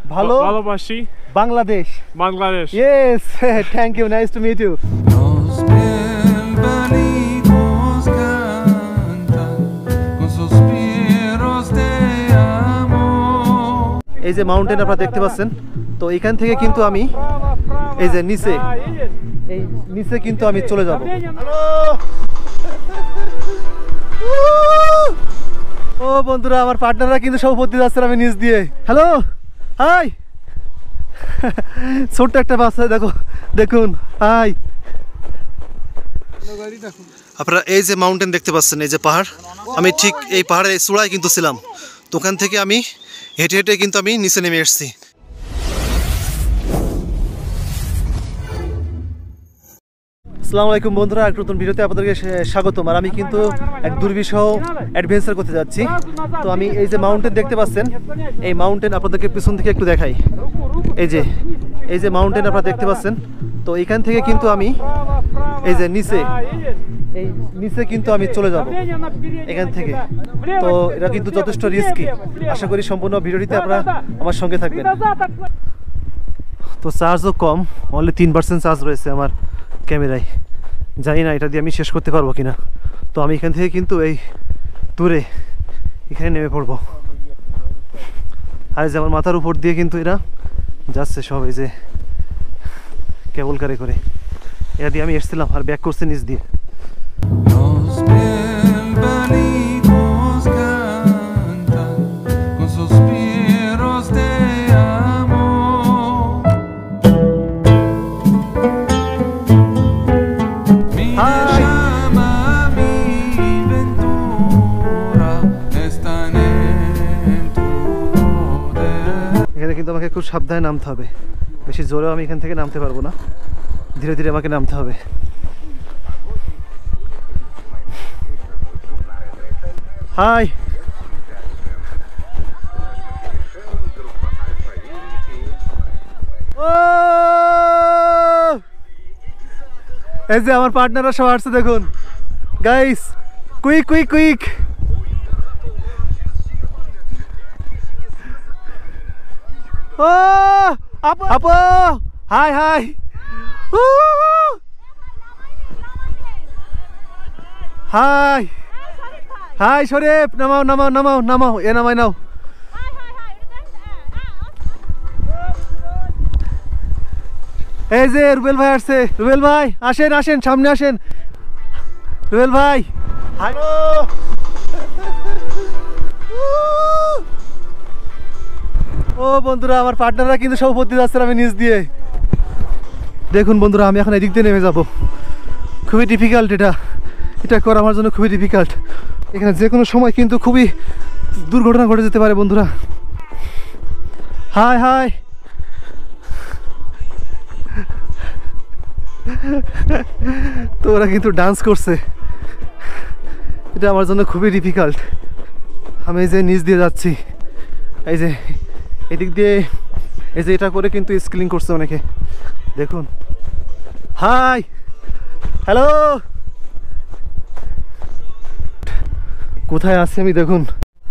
ভালোবাসি Bangladesh. Bangladesh. Yes, thank you. Nice to meet you. এই যে মাউন্টেন আপনারা দেখতে পাচ্ছেন, তো এখান থেকে কিন্তু আমি এই যে নিচে কিন্তু আমি চলে যাব। ও বন্ধুরা, আমার পার্টনাররা কিন্তু সব উপর দিয়ে যাচ্ছে, আমি নিচ দিয়ে। Hello, hi. ছোট্ট একটা বাচ্চা, দেখুন, হাই। আপনারা এই যে মাউন্টেন দেখতে পাচ্ছেন, এই যে পাহাড়, আমি ঠিক এই পাহাড়ের চূড়ায় কিন্তু ছিলাম। তো ওখান থেকে আমি হেঁটে হেঁটে কিন্তু আমি নিচে নেমে এসেছি। আসসালামু আলাইকুম বন্ধুরা, এক নতুন ভিডিওতে আপনাদেরকে স্বাগতম। আর আমি কিন্তু এক দুর্বিষহ অ্যাডভেঞ্চার করতে যাচ্ছি। তো আমি এই যে মাউন্টেন দেখতে পাচ্ছেন, এই মাউন্টেন আপনাদেরকে পিছন থেকে একটু দেখাই। এই যে মাউন্টেন আপনারা দেখতে পাচ্ছেন, তো এখান থেকে কিন্তু আমি এই যে নিচে কিন্তু আমি চলে যাব এখান থেকে। তো এটা কিন্তু যথেষ্ট রিস্কি। আশা করি সম্পূর্ণ ভিডিওটিতে আপনারা আমার সঙ্গে থাকবেন। তো চার্জও কম, অনলি 3% চার্জ রয়েছে আমার ক্যামেরায়। জানি না এটা দিয়ে আমি শেষ করতে পারবো কিনা। তো আমি এখান থেকে কিন্তু এই দূরে এখানে নেমে পড়বো। আর যে আমার মাথার উপর দিয়ে কিন্তু এরা যাচ্ছে সব, এই যে কেবল কারে করে, এটা দিয়ে আমি এসেছিলাম আর ব্যাক করছে নিচ দিয়ে। এখানে কিন্তু আমাকে খুব সাবধানে নামতে হবে, বেশি জোরেও আমি এখান থেকে নামতে পারবো না, ধীরে ধীরে আমাকে নামতে হবে। হাই, এই যে আমার পার্টনাররা সব আসছে, দেখুন গাইস, কুইক কুইক কুইক। ও আপু, hi hi. Hi hi Sharif, নামাও নামাও নামাও নামাও, এ নামাই নাও। এই যে রুবেল ভাই আসছে, রুবেল ভাই আসেন আসেন, সামনে আসেন রুবেল ভাই। হ্যালো। ও বন্ধুরা, আমার পার্টনাররা কিন্তু সব উপর দিয়ে যাচ্ছে, আমি নিচ দিয়ে। দেখুন বন্ধুরা, আমি এখন এদিক দিয়ে নেমে যাব। খুবই ডিফিকাল্ট, এটা করা আমার জন্য খুবই ডিফিকাল্ট। এখানে যে কোনো সময় কিন্তু খুবই দুর্ঘটনা ঘটে যেতে পারে বন্ধুরা। Hi hi. তো ওরা কিন্তু ডান্স করছে, এটা আমার জন্য খুবই ডিফিকাল্ট। আমি এই যে নিচ দিয়ে যাচ্ছি, এই যে এদিক দিয়ে, এই যে এটা করে কিন্তু স্কিলিং করছে অনেকে, দেখুন। Hi, hello. কোথায় আছি আমি দেখুন।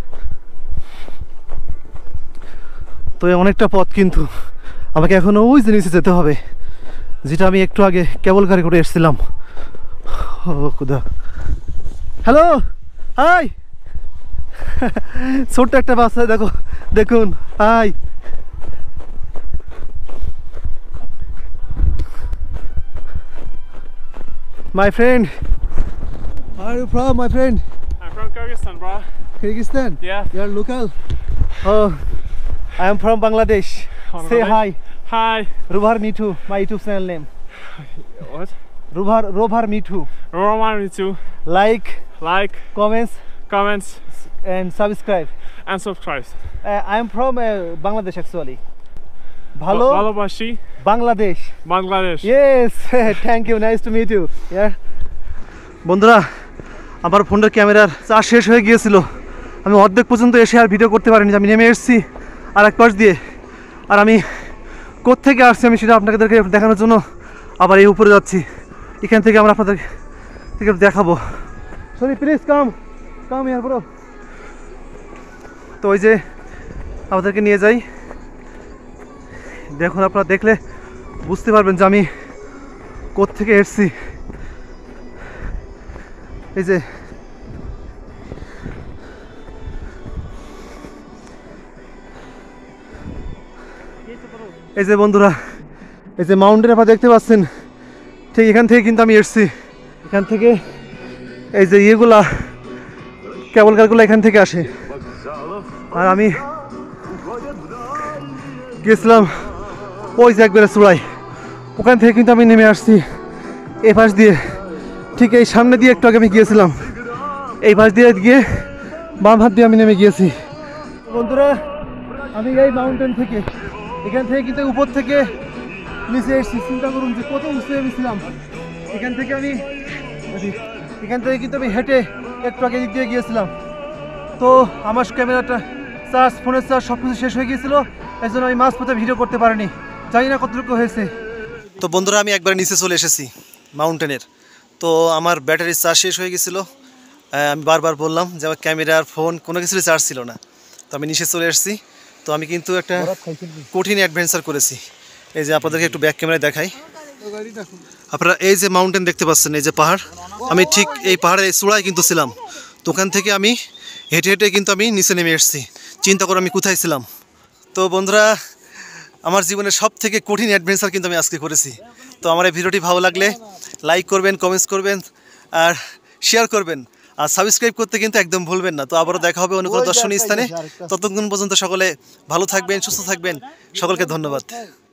তো অনেকটা পথ, কিন্তু আমাকে এখনো ওই যে নিচে যেতে হবে, যেটা আমি একটু আগে কেবল গাড়ি করে এসেছিলাম। ও খুদা। Hello, hi. ছোট্ট একটা বাচ্চা, দেখুন, hi. My friend, where are you from, my friend? I'm from Kyrgyzstan, bro. Kyrgyzstan? Yeah. You are local? Oh, I am from Bangladesh. Say hi. Hi. Rubhar Mithu, my YouTube channel name. What? Rubhar Mithu. Roman too. Like, comments, and subscribe. I am from Bangladesh actually. ভালোবাসি Bangladesh. Bangladesh. Yes, thank you. Nice to meet you. Yeah. বন্ধুরা, আমার ফোনের ক্যামেরার charge শেষ হয়ে গিয়েছিল। আমি অর্ধেক পর্যন্ত এসে আর ভিডিও করতে পারিনি। আমি নেমে এসেছি আর এক পাশ দিয়ে, আর আমি কোত্থেকে আসছি আমি সেটা আপনাদেরকে দেখানোর জন্য আবার এই উপরে যাচ্ছি। এখান থেকে আমরা আপনাদেরকে দেখাবো। Sorry, please come here bro. তো ওই যে আমাদেরকে নিয়ে যাই দেখুন, আপনারা দেখলে বুঝতে পারবেন যে আমি কোত্থেকে এসেছি। এই যে বন্ধুরা, এই যে মাউন্টেন আপনারা দেখতে পাচ্ছেন, ঠিক এখান থেকে কিন্তু আমি এসেছি। এখান থেকে এই যে ইয়েগুলা, কেবল কারগুলো এখান থেকে আসে। আর আমি গেছিলাম ওই যে একবারে চূড়ায়, ওখান থেকে কিন্তু আমি নেমে আসছি এই পাশ দিয়ে। ঠিক এই সামনে দিয়ে একটু আগে আমি গিয়েছিলাম, এই পাশ দিয়ে গিয়ে বাম হাত দিয়ে আমি নেমে গিয়েছি। বন্ধুরা, আমি এই মাউন্টেন থেকে, এখান থেকে কিন্তু উপর থেকে নিচে এসেছি। চিন্তা করুন যে কত উঁচু আমি ছিলাম। এখান থেকে কিন্তু আমি হেঁটে একটু আগে দিক দিয়ে গিয়েছিলাম। তো আমার ক্যামেরাটা চার্জ, ফোনের চার্জ সব কিছু শেষ হয়ে গিয়েছিল, এই জন্য আমি মাঝপথে ভিডিও করতে পারিনি। জানি না কতটুকু হয়েছে। তো বন্ধুরা, আমি একবার নিচে চলে এসেছি মাউন্টেনের। তো আমার ব্যাটারির চার্জ শেষ হয়ে গেছিলো। আমি বারবার বললাম যে আমার ক্যামেরার, ফোন কোনো কিছুরই চার্জ ছিল না। তো আমি নিচে চলে এসেছি। তো আমি কিন্তু একটা কঠিন অ্যাডভেঞ্চার করেছি। এই যে আপনাদেরকে একটু ব্যাক ক্যামেরায় দেখাই। আপনারা এই যে মাউন্টেন দেখতে পাচ্ছেন, এই যে পাহাড়, আমি ঠিক এই পাহাড়ের এই চূড়ায় কিন্তু ছিলাম। তো ওখান থেকে আমি হেঁটে হেঁটে কিন্তু আমি নিচে নেমে এসেছি। চিন্তা করে আমি কোথায় ছিলাম। তো বন্ধুরা, আমার জীবনের সব থেকে কঠিন অ্যাডভেঞ্চার কিন্তু আমি আজকে করেছি। তো আমার এই ভিডিওটি ভালো লাগলে লাইক করবেন, কমেন্টস করবেন আর শেয়ার করবেন। আর সাবস্ক্রাইব করতে কিন্তু একদম ভুলবেন না। তো আবারও দেখা হবে অন্য কোনো দর্শনীয় স্থানে। ততক্ষণ পর্যন্ত সকলে ভালো থাকবেন, সুস্থ থাকবেন। সকলকে ধন্যবাদ।